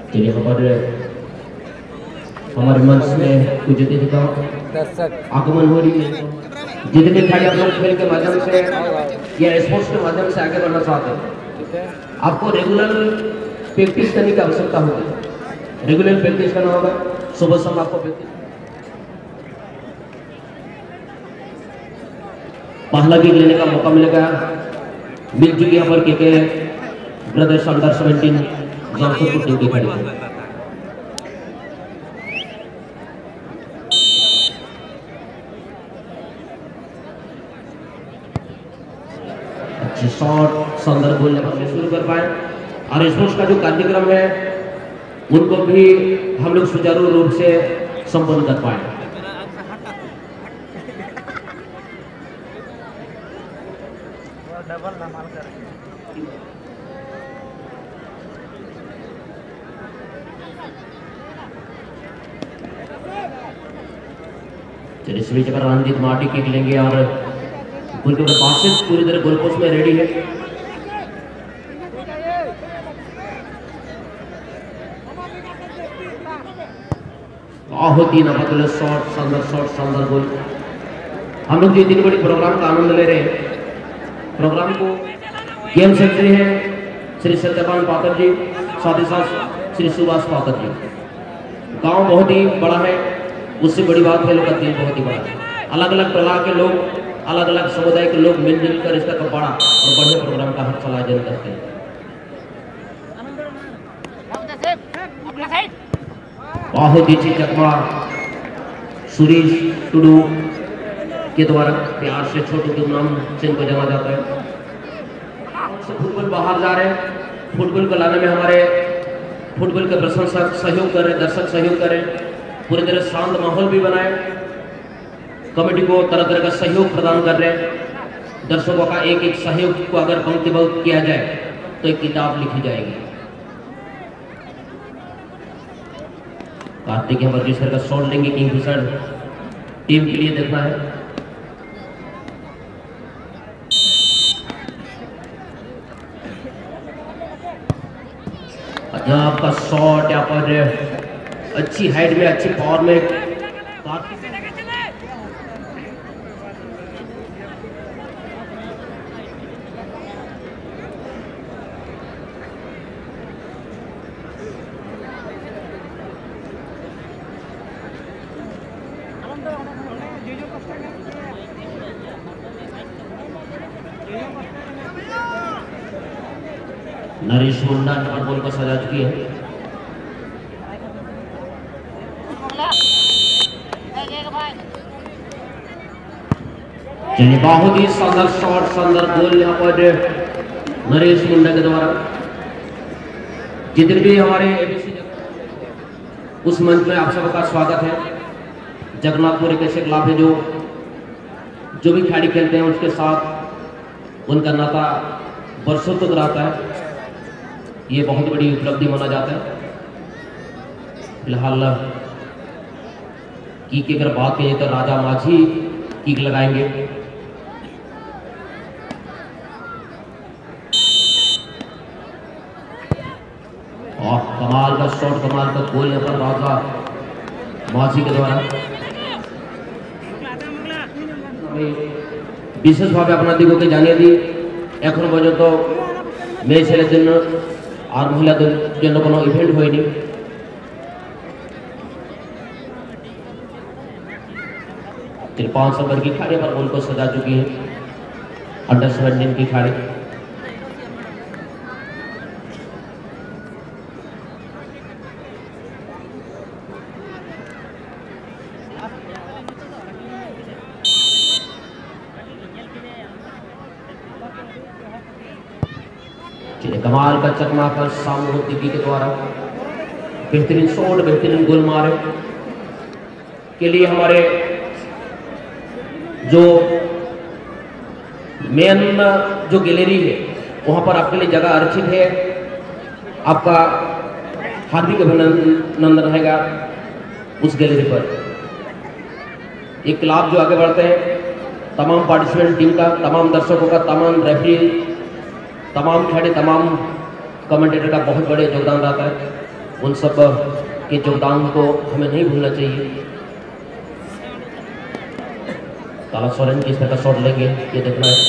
चलिए हमारे मंच में कुछ अतिथि का आगमन हो रही है। जितने खिलाड़ी आप लोग खेल के माध्यम से या स्पोर्ट्स के माध्यम से आगे बढ़ना चाहते हैं, आपको रेगुलर प्रैक्टिस करने की आवश्यकता होगी। रेगुलर प्रैक्टिस करना होगा। सुबह शाम आपको प्रैक्टिस पहला गिर लेने का मौका मिलेगा। मिल चुकी यहाँ पर के ब्रदर्स अंडर 17 जमशेदपुर टीम की खड़ी है। अच्छी शॉट संदर्भ बोलने पर शुरू कर पाए और स्पोर्ट्स का जो कार्यक्रम है उनको भी हम लोग सुचारू रूप से संपन्न कर पाए। चलिए इस बीच रणजीत माटी किक लेंगे और गोलकीपर बासित पूरी तरह गोलपोस्ट में रेडी है। बहुत ही नफातुल्लाह शॉट शानदार गोल। हम लोग जो इतनी बड़ी प्रोग्राम का आनंद ले रहे हैं, प्रोग्राम को गेम सेक्रेटरी है श्री सत्यपाल पात्र जी, साथ ही साथ श्री सुभाष पात्र जी। गांव बहुत ही बड़ा है, उससे बड़ी बात है लोग का दिल बहुत ही बड़ा है। अलग अलग प्रकार के लोग, अलग अलग समुदाय के लोग मिलजुल कर इसका बड़ा और बढ़िया प्रोग्राम का हर आयोजन करते हैं। बहुत ही अच्छी चकमा सुरेश टुडू के द्वारा प्यार से छोटू के नाम से इनको जाना जाता है। फुटबॉल बाहर जा रहे हैं, फुटबॉल को लाने में हमारे फुटबॉल के प्रशंसक सहयोग करें, दर्शक सहयोग करें, पूरी तरह शांत माहौल भी बनाए। कमेटी को तरह तरह का सहयोग प्रदान कर रहे हैं। दर्शकों का एक एक सहयोग को अगर पंक्तिबद्ध किया जाए तो एक किताब लिखी जाएगी। कार्तिक वर्गीसर का शॉट लेंगे, किंगफिशर टीम के लिए देखना है। आपका शॉट यहाँ पर अच्छी हाइट में, अच्छी पावर में नरेश मुंडा नंबर बॉल को सजा चुकी है। चलिए बहुत ही शानदार शॉट, शानदार गोल यहाँ पर नरेश मुंडा के द्वारा। जितने भी हमारे एबीसी उस मंच में आप सबका स्वागत है। जगन्नाथपुर एक ऐसे क्लब है जो भी खिलाड़ी खेलते हैं उसके साथ उनका नाता वर्षों तक रहता है। ये बहुत बड़ी उपलब्धि माना जाता है। फिलहाल की अगर बात करें तो राजा माझी किक लगाएंगे। और कमाल का शॉट, कमाल का गोल यहाँ पर राजा माझी के द्वारा। विशेष भाव अपना दिगोके जानिए दी एखोनो पर्यन्त मेये छेलेर जन्य और महिलादेर जन्य कोनो इवेंट हयनि। फिर 5 नंबर की खिलाड़ी पर बॉल को सजा चुकी है अंडर 17 की खिलाड़ी। कमाल का चकमा कर सामूहिक के द्वारा बेहतरीन शॉट, बेहतरीन गोल मारे के लिए हमारे जो मेन जो गैलरी है वहां पर आपके लिए जगह आरक्षित है। आपका हार्दिक अभिनंदन रहेगा उस गैलरी पर। एक क्लब जो आगे बढ़ते हैं, तमाम पार्टिसिपेंट टीम का, तमाम दर्शकों का, तमाम रेफरी, तमाम खिलाड़ी, तमाम कमेंटेटर का बहुत बड़े योगदान रहता है। उन सब के योगदान को हमें नहीं भूलना चाहिए। ताला सोरेन किस तरह का शॉट लेंगे ये देखना है।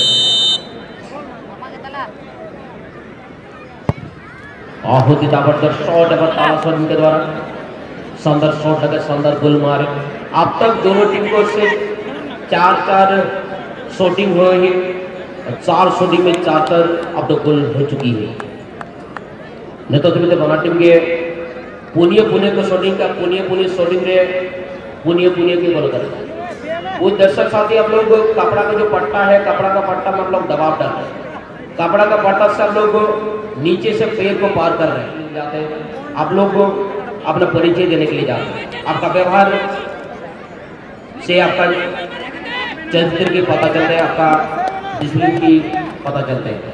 बहुत ही जबरदस्त शॉट है ताला सोरेन के द्वारा, शानदार शॉट लगा, शानदार गोल मारे। अब तक दोनों टीम को से 4-4 शॉटिंग हुई है, 4 शॉटिंग में 4 अब तक गोल हो चुकी है। नेतृत्व में बना टीम के पुनिया को शॉटिंग का पुनिया शॉटिंग रे पुनिया की गोल कर वो दर्शक साथी आप लोग कपड़ा का जो पट्टा है, कपड़ा का पट्टा में आप लोग दबाव डाल रहे हैं, कपड़ा का पट्टा से आप लोग नीचे से पैर को पार कर रहे हैं जाते हैं। आप लोग अपना परिचय देने के लिए जाते हैं, आपका व्यवहार से आपका चरित्र की पता चलता है, आपका डिसिप्लिन की पता चलता है।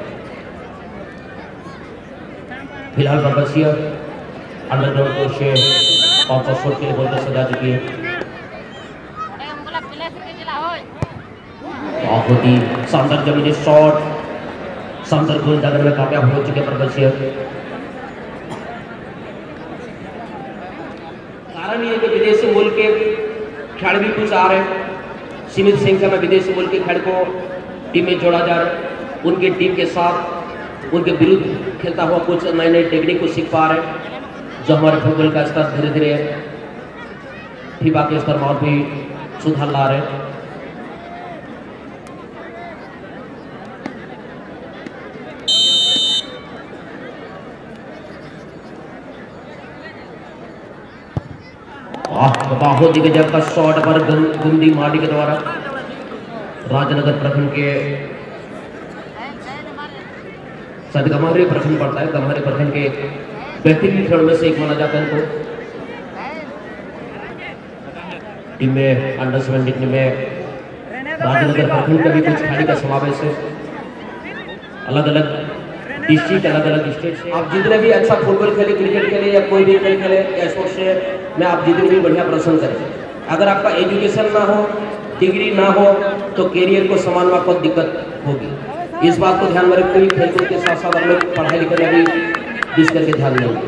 फिलहाल बरबसिया अंडरग्राउंड कोच से 500 शॉट के लिए बोलकर सजा चुकी है। बहुत ही शानदार जमीनी शॉट, शानदार गोल दागने में कामयाब हो चुके बरबसिया। कारण ये कि विदेशी मूल के खिलाड़ी भी कुछ आ रहे हैं, सीमित संख्या में विदेशी मूल के खिलाड़ी को टीम में जोड़ा जा रहा है। उनके टीम के साथ उनके विरुद्ध खेलता हुआ कुछ नए टेक्निक को सीख पा रहे हैं, जो हमारे फुटबॉल का स्तर धीरे धीरे फीफा के स्तर में और भी सुधार ला रहे हैं। बहुत ही गजब का शॉट पर गुंदी माटी के द्वारा राजनगर प्रखंड के शायद गम्हरी प्रखंड पड़ता है, गम्हरी प्रखंड के बेहतरीन खिलाड़ियों में से एक माना जाता है इनको। टीम में अंडर 17 टीम में राजनगर प्रखंड का भी कुछ खिलाड़ी का समावेश है, अलग अलग डिस्ट्रिक्ट, अलग अलग स्टेट से। आप जितने भी अच्छा फुटबॉल खेले, क्रिकेट खेले या कोई भी खेल खेले या स्पोर्ट्स से में आप जितने भी बढ़िया प्रदर्शन करें, अगर आपका एजुकेशन ना हो, डिग्री ना हो, तो कैरियर को संभालना बहुत दिक्कत होगी। इस बात को ध्यान में रखते हुए खेलकूद के साथ साथ हम लोग पढ़ाई लिखाई में भी विशेष करके ध्यान देंगे।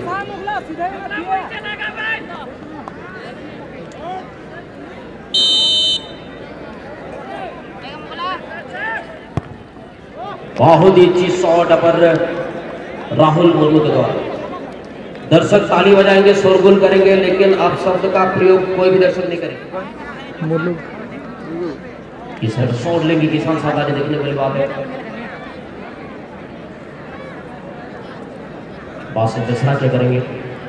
बहुत ही अच्छी शॉट पर राहुल मुर्मू के द्वारा। दर्शक ताली बजाएंगे, शोरगुल करेंगे, लेकिन अब शब्द का प्रयोग कोई भी दर्शक नहीं करेगा। किसान शॉट लेंगे, किसान सादा देखने वाली बात है। बात से दसरा क्या करेंगे।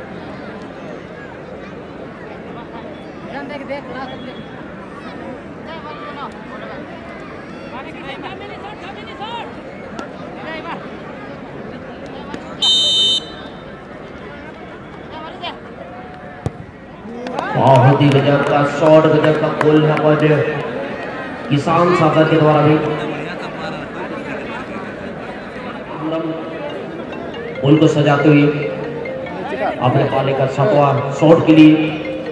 बहुत ही गजब का शॉट, गजब का गोल यहाँ पर किसान सागर के द्वारा भी गोल को सजाते हुए अपने पाले का 7वां शॉट के लिए।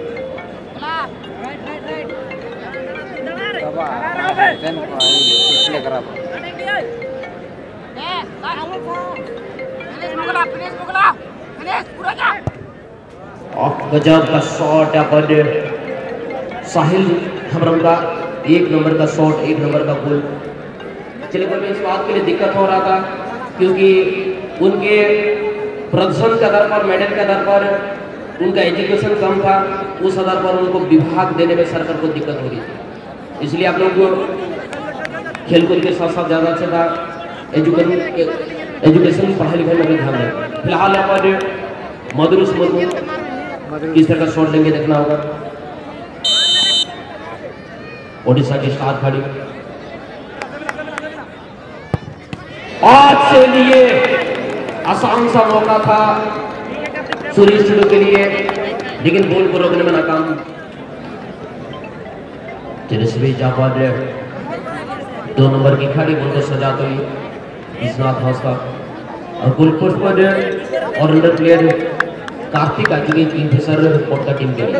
गजब का शॉट यहाँ पर साहिल हमरम का 1 नंबर का शॉट, 1 नंबर का गोल। चलिए कोई इस बात के लिए दिक्कत हो रहा था क्योंकि उनके प्रदर्शन के आधार पर, मेडल के आधार पर उनका एजुकेशन कम था, उस आधार पर उनको विभाग देने में सरकार को दिक्कत हो रही थी। इसलिए आप लोग खेलकूद के साथ साथ ज़्यादा अच्छा था एजुकेशन पढ़ाई लिखाई में भी ध्यान दें। फिलहाल यहाँ पर मधुरुस मुर्मू किस तरह का शॉट लेंगे देखना होगा। ओडिशा की स्टार खड़ी आज से लिए आसान सा मौका था सुरेश टुडू के लिए, लेकिन बॉल को रोकने में नाकाम। तेजस्वी जाबाद 2 नंबर की खड़ी बॉल को सजाते हुए इसनाथ हौसला और गोल पोस्ट पर और अंडर प्लेयर कार्तिक आ चुके किंगफिशर कोट का टीम के लिए।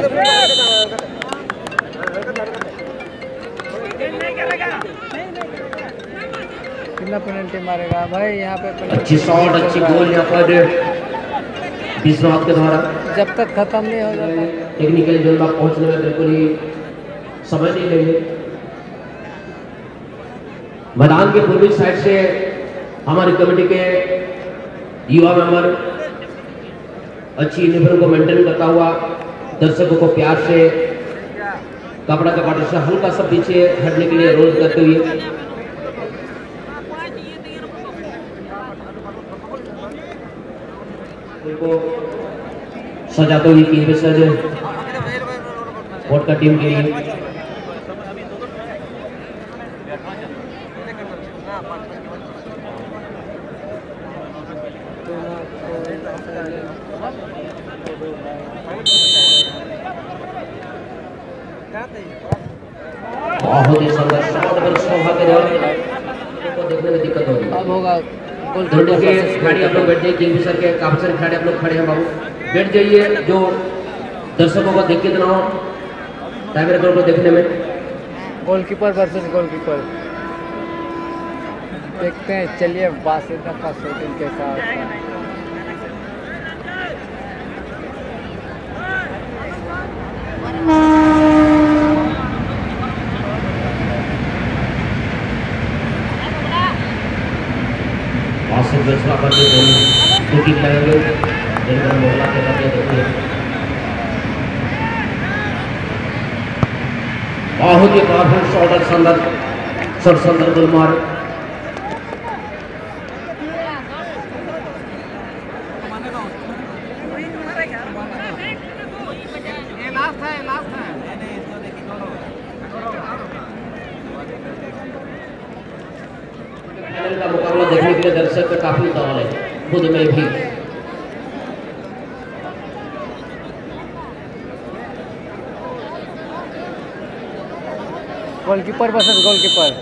कितना पेनल्टी मारेगा भाई यहाँ पे? अच्छी शॉट, अच्छी गोल यहाँ पर विश्वनाथ के द्वारा जब तक खत्म नहीं हो जाता टेक्निकल जोन में पहुंचने में बिल्कुल ही समय नहीं लेंगे। मैदान के पूर्वी साइड से हमारी कमेटी के युवा मेंबर अच्छी यूनिफॉर्म को मेंटेन करता हुआ दर्शकों को प्यार से कपड़ा के पार्टी से हल्का सा पीछे हटने के लिए रोल करते हुए उनको सजाते हुए की सज वोट का टीम के लिए बहुत ही सुंदर शॉट पर शोभा के को देखने में दिक्कत हो रही है। अब होगा दोनों के खिलाड़ी आप लोग बैठ जाइए, किंगफिशर के काफी सारे खिलाड़ी आप लोग खड़े हैं, बाबू बैठ जाइए। जो दर्शकों को देख के इतना हो टाइम रिकॉर्ड को देखने में गोलकीपर वर्सेस गोलकीपर देखते हैं। चलिए बासित का शूटिंग के साथ बासित बेचवा पर दो टीम लगेंगे जिनका मोहल्ला के करके देखिए बहुत ही पावरफुल शॉट सुंदर गुलमार का मुकाबला देखने के लिए दर्शक का काफी उतावल है खुद में भी। गोलकीपर वर्सेस गोलकीपर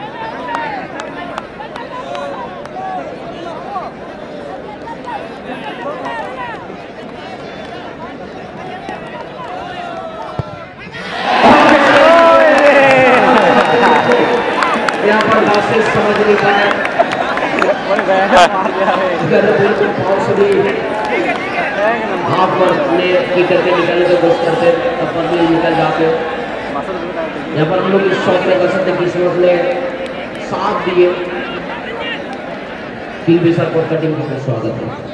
यहाँ पर लाशें समझ नहीं पाए हाफ ने की करके निकलने की कोशिश करते तब पर भी निकल जाते। यहाँ पर हम लोग इस शौक में कर सकते किस्मत ने साथ दिए। किंगफिशर कोर्ट का टीम का स्वागत है।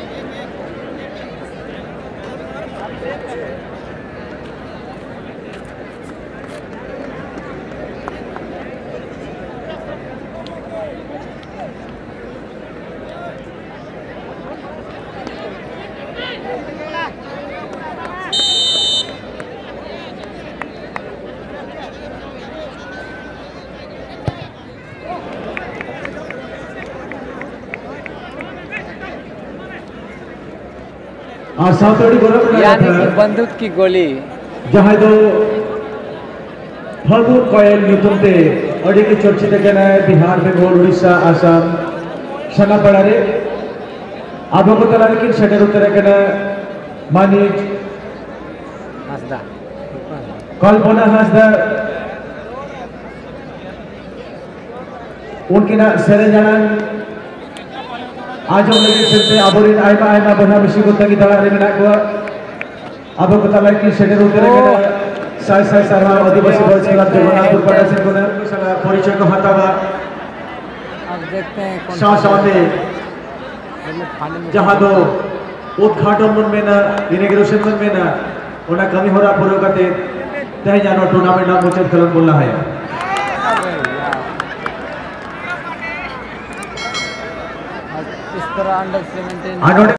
यानी कि बंदूक की गोली जहाँ दो फलगुन कोयल नुतुमते अड़ी की चर्चित कहना है बिहार बेंगल उड़ीसा आसाम सनापड़ा रे अब को तला लेकिन शटर उतर कहना मानिज हंसदा कल्पना हंसदा उनकी ना सेरे जाना आज हम लगे चलते आबोरिन आयमा आयमा बना बिशी को तंगी दला रे मिना को अब को तला की शटर उतर कहना साय साय सारा आदिवासी बॉयज क्लब जगन्नाथपुर पटा से को ना परिचय को हटावा। अब देखते हैं साथ जहाँ दो उद्घाटन मन में ना इनॉग्रेशन मन में ना उन्हें कमी हो रहा पूरे करते तय जानो टूर्नामेंट ना मुझे खिलन बोलना है। इस तरह अंडर 17